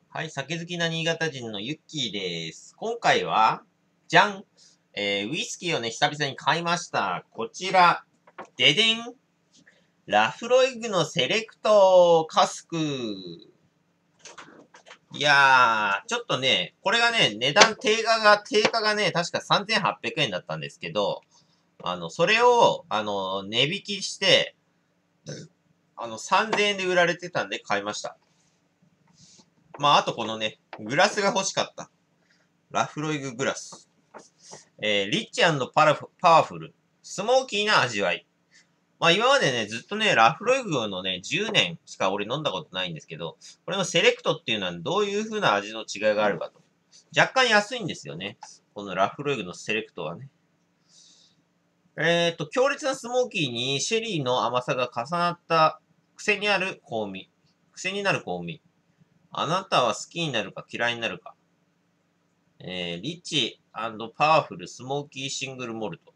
はい、酒好きな新潟人のユッキーです。今回は、じゃん、ウイスキーをね、久々に買いました。こちら、ででんラフロイグのセレクトカスク。いやー、ちょっとね、これがね、定価がね、確か3800円だったんですけど、それを、値引きして、3000円で売られてたんで買いました。まあ、あとこのね、グラスが欲しかった。ラフロイググラス。リッチパワフル、スモーキーな味わい。まあ今までね、ずっとね、ラフロイグのね、10年しか俺飲んだことないんですけど、これのセレクトっていうのはどういう風な味の違いがあるかと。若干安いんですよね。このラフロイグのセレクトはね。強烈なスモーキーにシェリーの甘さが重なった癖になる香味。癖になる香味。あなたは好きになるか嫌いになるか。リッチパワフルスモーキーシングルモルト。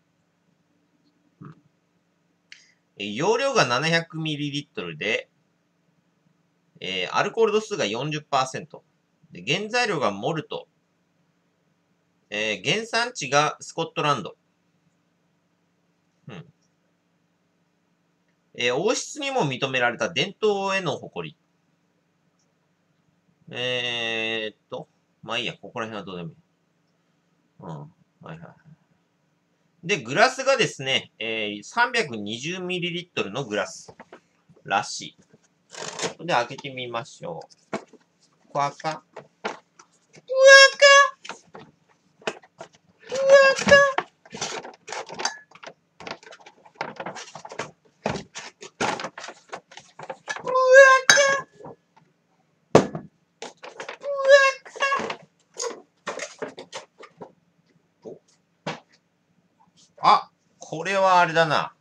容量が 700ml で、アルコール度数が 40%。で、原材料がモルト。原産地がスコットランド。うん。王室にも認められた伝統への誇り。まあいいや、ここら辺はどうでもいい。うん。はいはいはい。で、グラスがですね、320ml のグラスらしい。で、開けてみましょう。こわかあ、これはあれだな。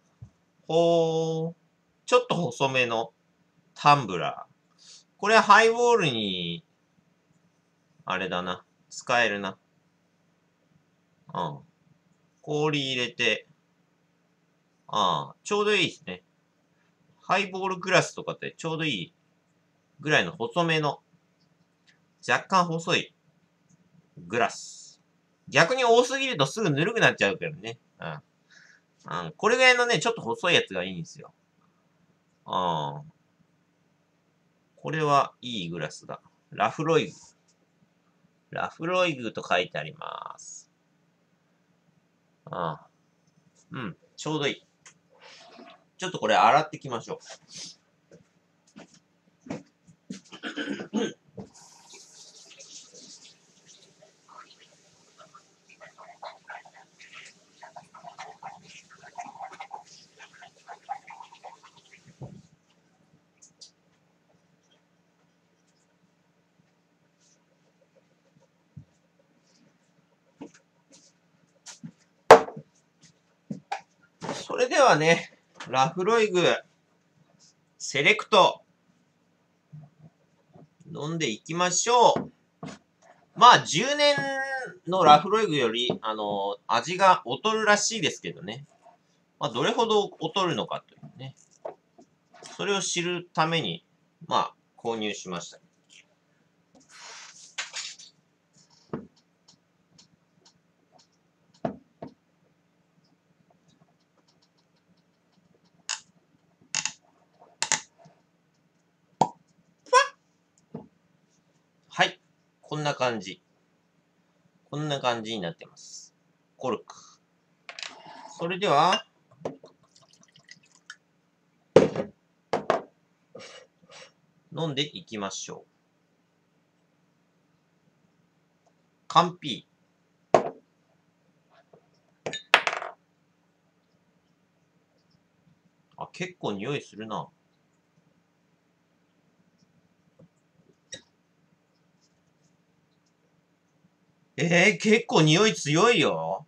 ちょっと細めのタンブラー。これはハイボールに、あれだな。使えるな。うん。氷入れて、ちょうどいいですね。ハイボールグラスとかってちょうどいいぐらいの細めの、若干細いグラス。逆に多すぎるとすぐぬるくなっちゃうけどね。うん。うん。これぐらいのね、ちょっと細いやつがいいんですよ。うん。これはいいグラスだ。ラフロイグ。ラフロイグと書いてあります。うん。ちょうどいい。ちょっとこれ洗ってきましょう。それではね、ラフロイグ、セレクト、飲んでいきましょう。まあ、10年のラフロイグより、味が劣るらしいですけどね。まあ、どれほど劣るのかというね。それを知るために、まあ、購入しました。はい。こんな感じ。こんな感じになってます。コルク。それでは、飲んでいきましょう。缶ピー。結構匂いするな。結構匂い強いよ。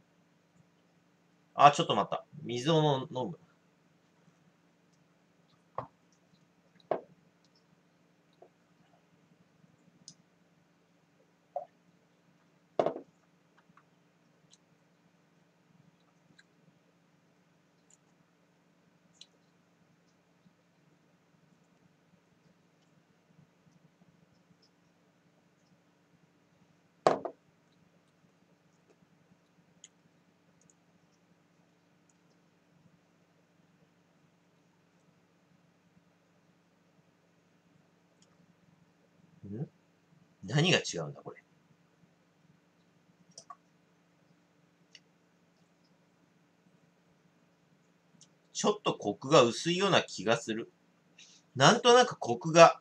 ちょっと待った。水を飲む。 何が違うんだ、これ。ちょっとコクが薄いような気がする。なんとなくコクが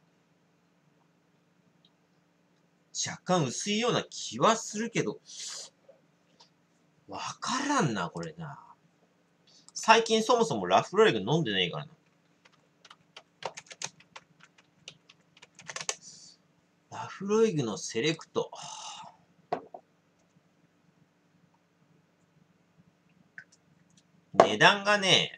若干薄いような気はするけど、わからんな、これな。最近そもそもラフロイグ飲んでないからな。ラフロイグのセレクト。値段がね、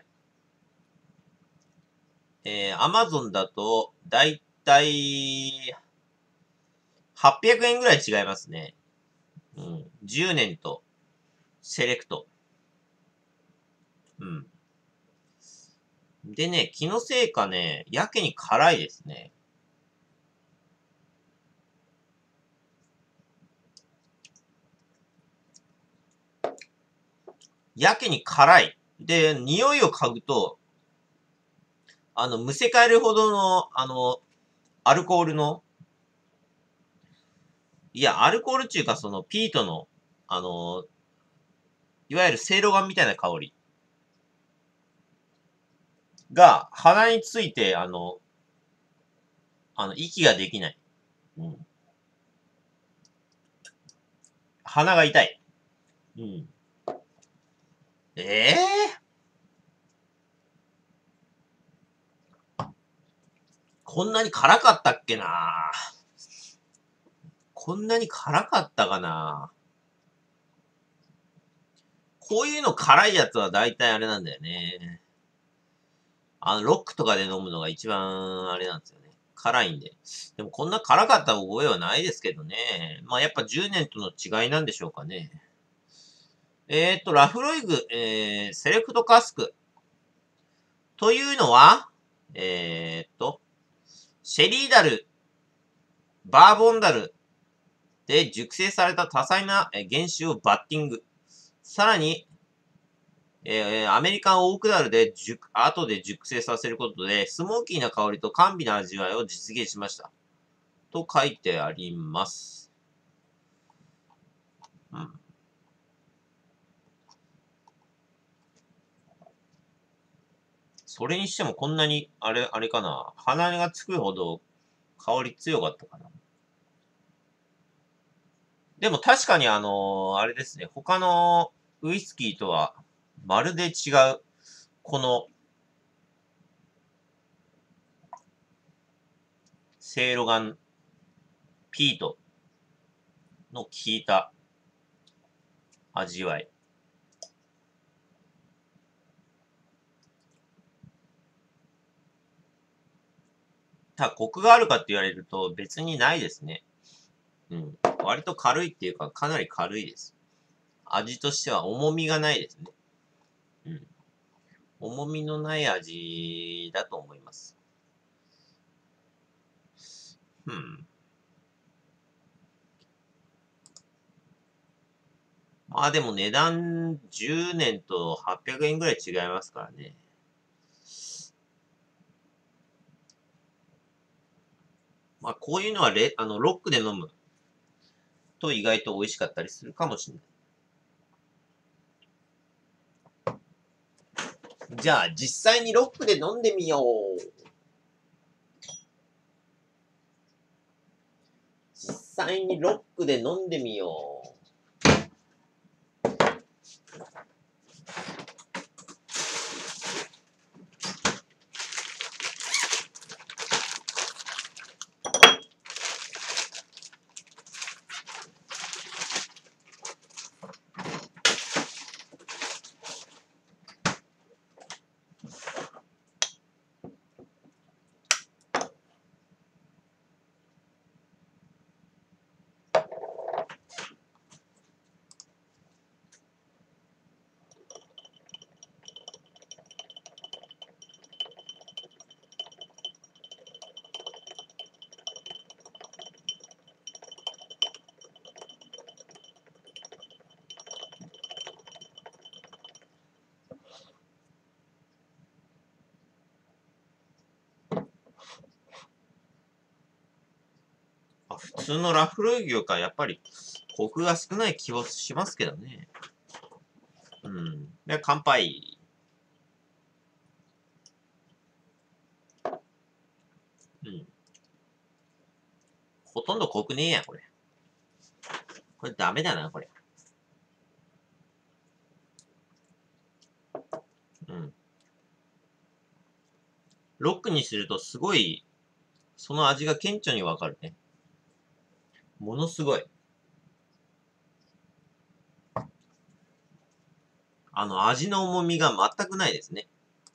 アマゾンだと、だいたい、800円ぐらい違いますね。うん。10年と、セレクト。うん。でね、気のせいかね、やけに辛いですね。やけに辛い。で、匂いを嗅ぐと、むせ返るほどの、アルコールの、いや、アルコールっていうか、その、ピートの、いわゆるせいろガンみたいな香りが、鼻について、息ができない。うん。鼻が痛い。うん。ええこんなに辛かったっけな。こんなに辛かったかな。こういうの辛いやつは大体あれなんだよね。ロックとかで飲むのが一番あれなんですよね。辛いんで。でもこんな辛かった覚えはないですけどね。まあやっぱ10年との違いなんでしょうかね。ラフロイグ、セレクトカスク。というのは、シェリーダル、バーボンダルで熟成された多彩な原酒をバッティング。さらに、アメリカンオークダルで後で熟成させることで、スモーキーな香りと甘美な味わいを実現しました。と書いてあります。うん。それにしてもこんなに、あれかな。鼻がつくほど香り強かったかな。でも確かにあれですね。他のウイスキーとはまるで違う、この、セイロガンピートの効いた味わい。ただ、コクがあるかって言われると別にないですね。うん。割と軽いっていうか、かなり軽いです。味としては重みがないですね。うん。重みのない味だと思います。うん。まあでも値段10年と800円ぐらい違いますからね。まあこういうのはロックで飲むと意外と美味しかったりするかもしれない。じゃあ実際にロックで飲んでみよう。実際にロックで飲んでみよう。 普通のラフロイグよりかやっぱりコクが少ない気はしますけどね。うん。で、乾杯。うん。ほとんどコクねえや、これ。これダメだな、これ。うん。ロックにするとすごい、その味が顕著にわかるね。ものすごい。味の重みが全くないですね。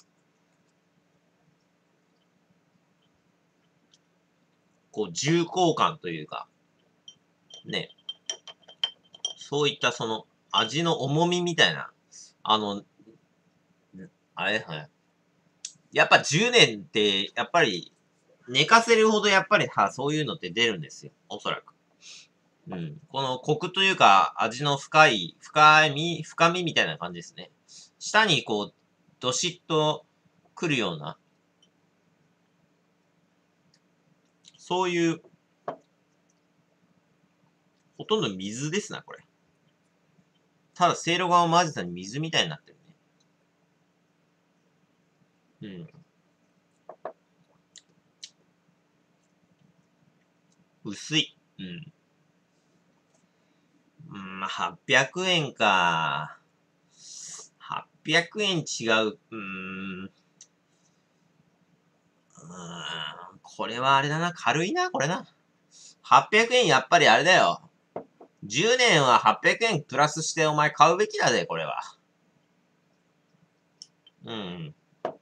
こう、重厚感というか、ね。そういったその、味の重みみたいな、あの、あれはい。やっぱ10年って、やっぱり、寝かせるほどやっぱり、そういうのって出るんですよ。おそらく。うん。このコクというか、味の深みみたいな感じですね。舌にこう、どしっとくるような、そういう、ほとんど水ですな、これ。ただ、せいろがを混ぜた水みたいになってるね。うん。薄い。うん。まあ、800円か。800円違う。これはあれだな。軽いな、これな。800円やっぱりあれだよ。10年は800円プラスしてお前買うべきだぜ、これは。うん。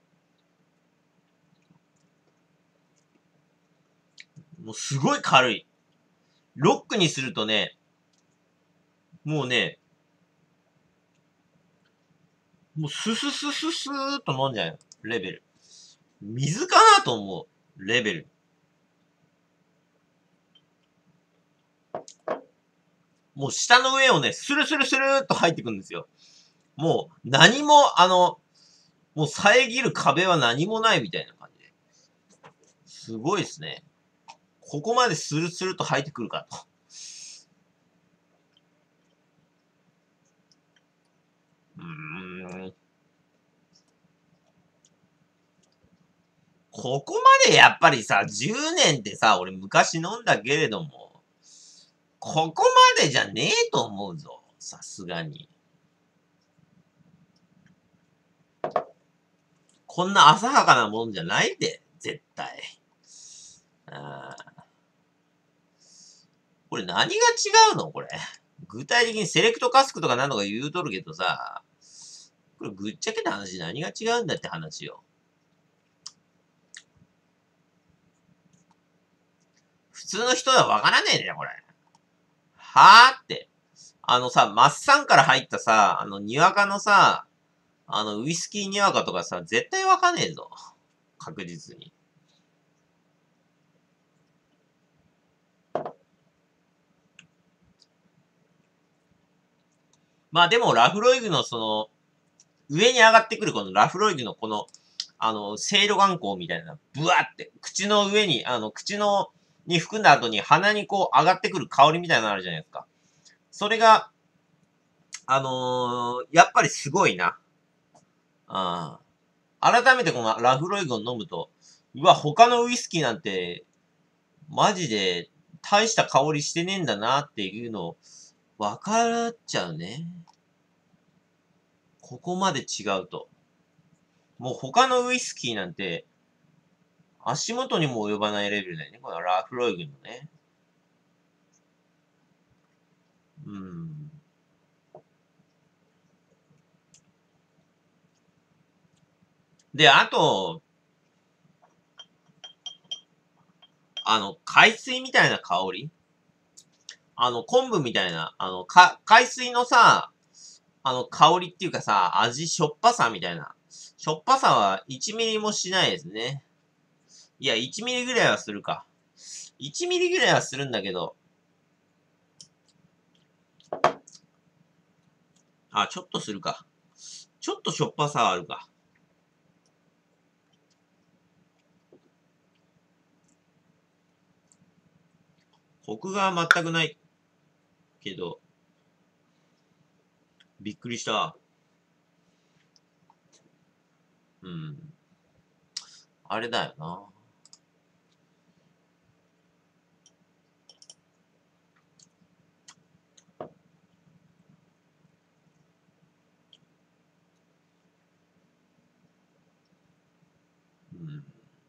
もうすごい軽い。ロックにするとね、もうね、もうスススススーっと飲んじゃうレベル。水かなと思うレベル。もう下の上をね、スルスルスルーっと入ってくるんですよ。もう何も、もう遮る壁は何もないみたいな感じで。すごいですね。ここまでスルスルと入ってくるかと。うーん。ここまでやっぱりさ、10年ってさ、俺昔飲んだけれども、ここまでじゃねえと思うぞ。さすがに。こんな浅はかなもんじゃないで、絶対。あーこれ何が違うのこれ。具体的にセレクトカスクとか何とか言うとるけどさ、これぐっちゃけた話何が違うんだって話よ。普通の人はわからねえねこれ。はぁって。マッサンから入ったさ、にわかのさ、ウイスキーにわかとかさ、絶対わかんねえぞ。確実に。まあでも、ラフロイグのその、上に上がってくるこのラフロイグのこの、せいろ眼光みたいな、ブワって、口の上に、口の、に含んだ後に鼻にこう上がってくる香りみたいなのあるじゃないですか。それが、やっぱりすごいな。あ改めてこのラフロイグを飲むと、うわ、他のウイスキーなんて、マジで大した香りしてねえんだなっていうのを分かっちゃうね。ここまで違うと。もう他のウイスキーなんて足元にも及ばないレベルだよね。このラフロイグのね。うん。で、あと、海水みたいな香り昆布みたいな、海水のさ、香りっていうかさ、しょっぱさみたいな。しょっぱさは1ミリもしないですね。いや、1ミリぐらいはするか。1ミリぐらいはするんだけど、ちょっとするか。ちょっとしょっぱさはあるか。 コクが全くないけど、びっくりした。うん。あれだよな。うん。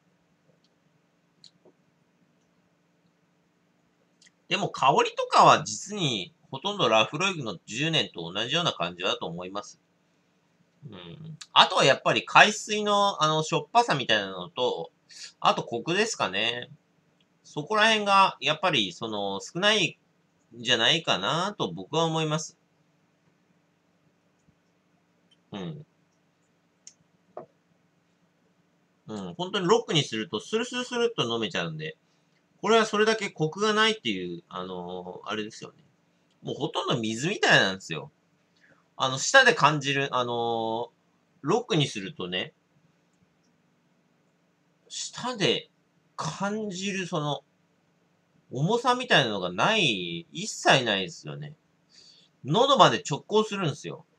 でも香りとかは実にほとんどラフロイグの10年と同じような感じだと思います。うん。あとはやっぱり海水のしょっぱさみたいなのと、あとコクですかね。そこら辺がやっぱり少ないんじゃないかなと僕は思います。うん。うん。本当にロックにするとスルスルスルっと飲めちゃうんで、これはそれだけコクがないっていう、あれですよね。もうほとんど水みたいなんですよ。舌で感じる、ロックにするとね、舌で感じる重さみたいなのがない、一切ないですよね。喉まで直行するんですよ。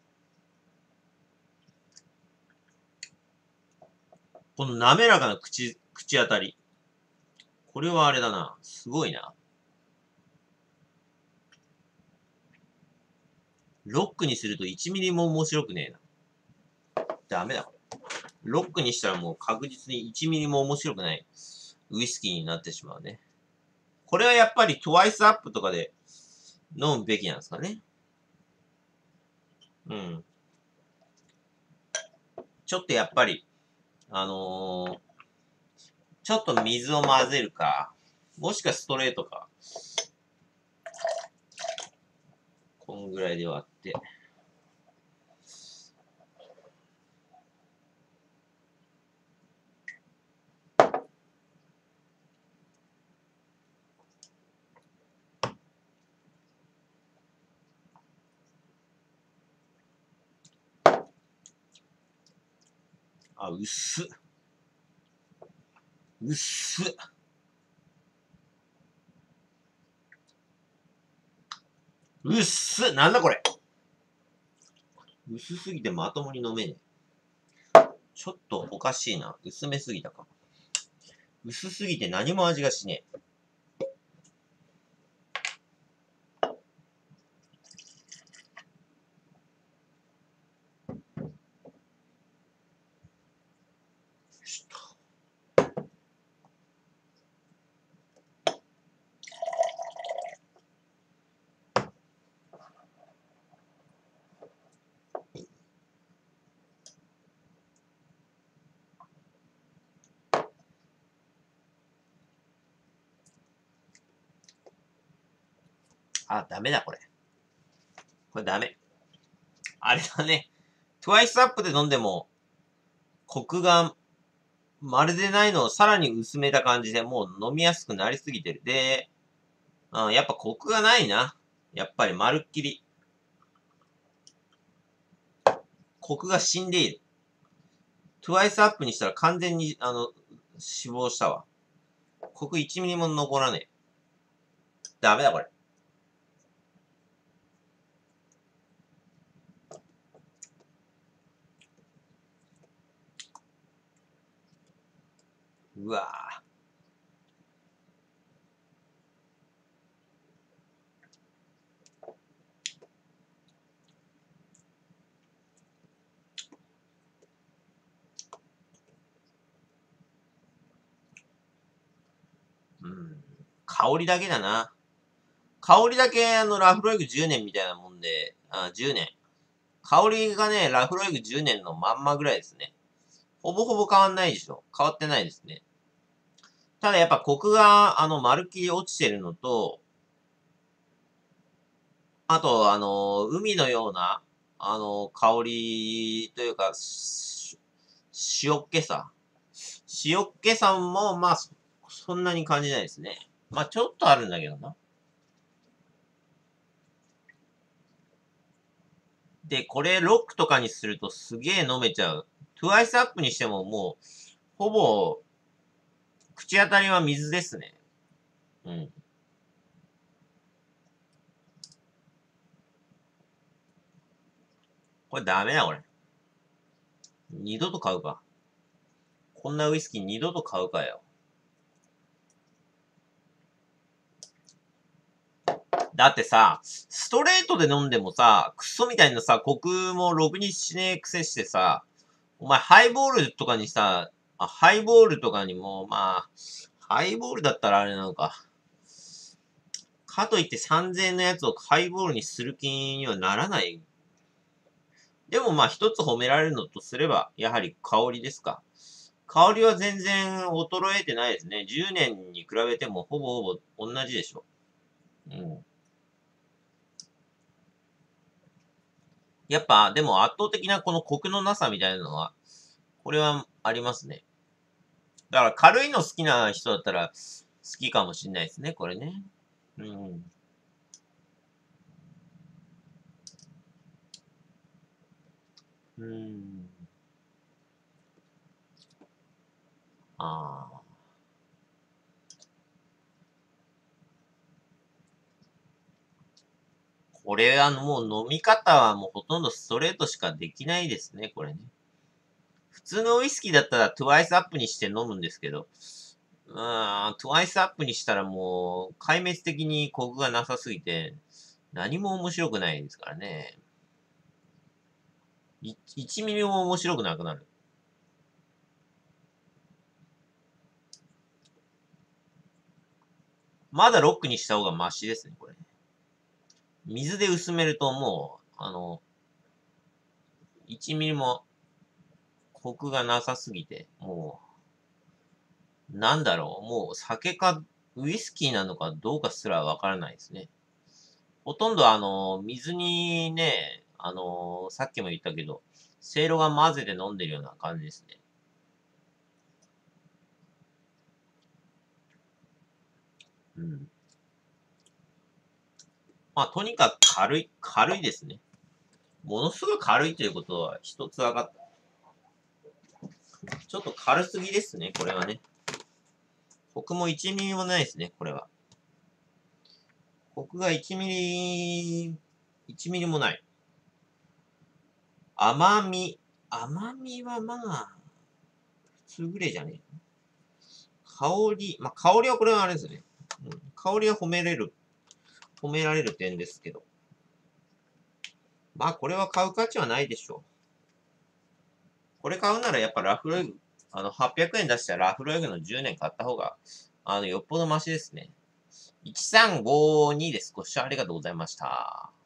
この滑らかな口当たり。これはあれだな。すごいな。ロックにすると1ミリも面白くねえな。ダメだ、これ。ロックにしたらもう確実に1ミリも面白くないウイスキーになってしまうね。これはやっぱりトワイスアップとかで飲むべきなんですかね。うん。ちょっとやっぱり、ちょっと水を混ぜるか、もしくはストレートか。こんぐらいで割って。あ、薄っ。薄っ。薄っ。なんだこれ。薄すぎてまともに飲めねえ。ちょっとおかしいな。薄めすぎたか。薄すぎて何も味がしねえ。あ、ダメだこれ。これダメ。あれだね。トゥワイスアップで飲んでも、コクがまるでないのをさらに薄めた感じでもう飲みやすくなりすぎてる。で、やっぱコクがないな。やっぱりまるっきり。コクが死んでいる。トゥワイスアップにしたら完全に、死亡したわ。コク1ミリも残らねえ。ダメだこれ。うわぁ。うん。香りだけだな。香りだけラフロイグ10年みたいなもんで、10年。香りがね、ラフロイグ10年のまんまぐらいですね。ほぼほぼ変わんないでしょ。変わってないですね。ただやっぱコクが、まるっきり落ちてるのと、あと、海のような、香りというか、塩っ気さ。塩っ気さも、まあ、そんなに感じないですね。まあ、ちょっとあるんだけどな。で、これロックとかにするとすげえ飲めちゃう。トゥワイスアップにしてももう、ほぼ、口当たりは水ですね。うん。 これダメだ、これ。二度と買うか。こんなウイスキー二度と買うかよ。だってさ、ストレートで飲んでもさ、クソみたいなさ、コクもろくにしねえくせしてさ、お前ハイボールとかにさ、ハイボールとかにも、まあ、ハイボールだったらあれなのか。かといって3000円のやつをハイボールにする気にはならない。でもまあ一つ褒められるのとすれば、やはり香りですか。香りは全然衰えてないですね。10年に比べてもほぼほぼ同じでしょ。うん。やっぱ、でも圧倒的なこのコクのなさみたいなのは、これはありますね。だから軽いの好きな人だったら好きかもしんないですね、これね。うん。うん。ああ。これもう飲み方はもうほとんどストレートしかできないですね、これね。普通のウイスキーだったらトゥワイスアップにして飲むんですけど、トゥワイスアップにしたらもう壊滅的にコクがなさすぎて、何も面白くないですからね。1ミリも面白くなくなる。まだロックにした方がマシですね、これ。水で薄めるともう、1ミリもコクがなさすぎて、もう、なんだろう、もう酒かウイスキーなのかどうかすらわからないですね。ほとんど水にね、さっきも言ったけど、せいろが混ぜて飲んでるような感じですね。うん。まあ、とにかく軽いですね。ものすごい軽いということは一つ分かった。ちょっと軽すぎですね、これはね。コクも1ミリもないですね、これは。コクが1ミリもない。甘みはまあ、普通ぐらいじゃねえ。香りはこれはあれですね。うん、香りは褒められる点ですけど。まあ、これは買う価値はないでしょう。これ買うならやっぱラフロイグ、800円出したらラフロイグの10年買った方が、よっぽどマシですね。1352です。ご視聴ありがとうございました。